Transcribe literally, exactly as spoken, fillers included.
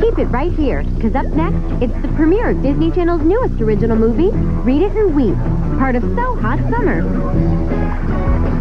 Keep it right here, because up next, it's the premiere of Disney Channel's newest original movie, Read It and Weep, part of So Hot Summer.